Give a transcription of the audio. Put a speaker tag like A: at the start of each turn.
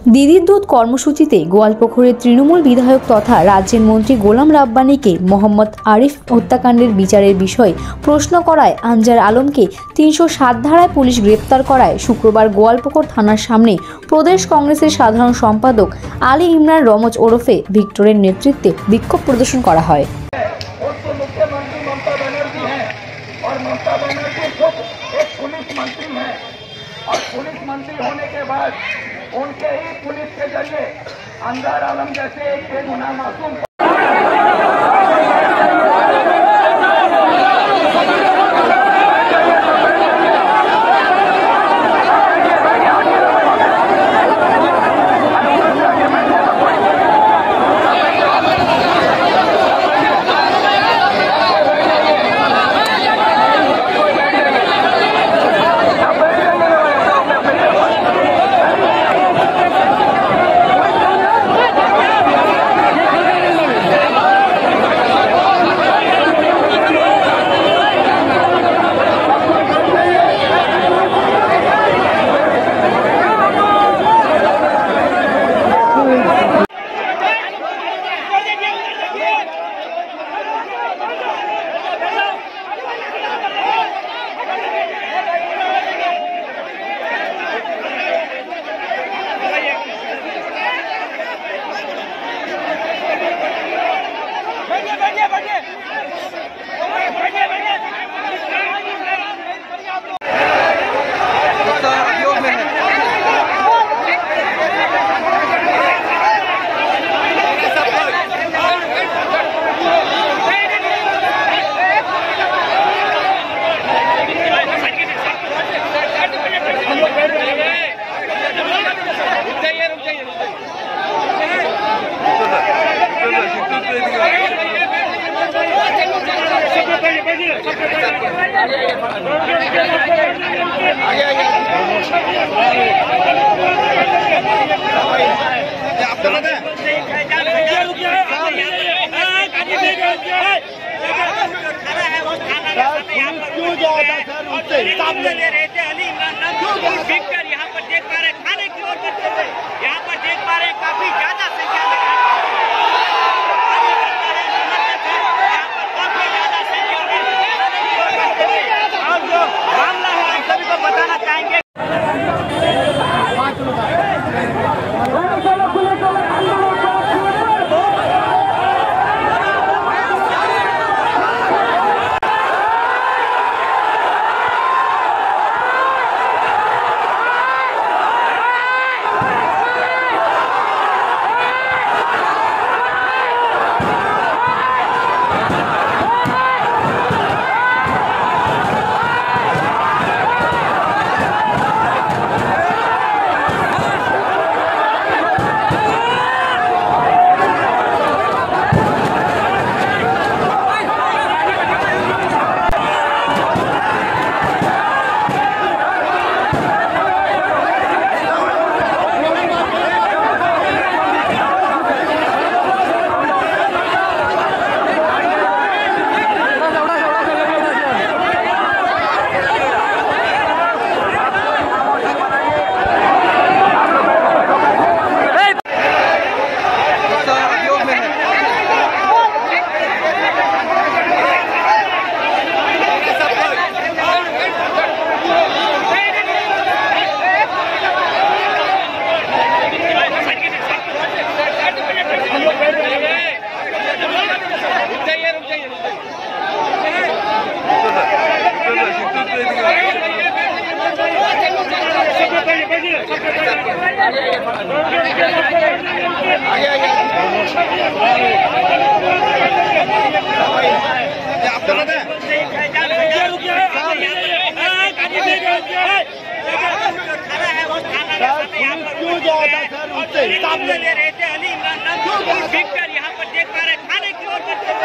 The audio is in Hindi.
A: দিদির দুধ কর্মসূচিতে গোয়ালপুকুরের তৃণমূল বিধায়ক তথা রাজ্যের মন্ত্রী গোলাম রাব্বানীকে মোহাম্মদ আরিফ হত্যাকাণ্ডের বিচারের বিষয়ে প্রশ্ন করায় আনজার আলমকে ৩০৭ ধারায় পুলিশ গ্রেপ্তার করায় শুক্রবার গোয়ালপুকুর থানার সামনে প্রদেশ কংগ্রেসের সাধারণ সম্পাদক আলী ইমরান রমজ ওরফে ভিক্টরের নেতৃত্বে বিক্ষোভ প্রদর্শন করা হয়।
B: और पुलिस मंत्री होने के बाद उनके ही पुलिस के जरिए अंजार आलम जैसे एक बेगुनाह मासूम यहाँ पर देख पा रहे थाने की ओर बढ़ते हुए यहाँ पर देख पा रहे काफी ज्यादा संख्या में मामला है आप सभी को बताना चाहेंगे। ले रहे थे अली इमरान यहाँ पर देख पा रहे थाने की ओर बढ़ते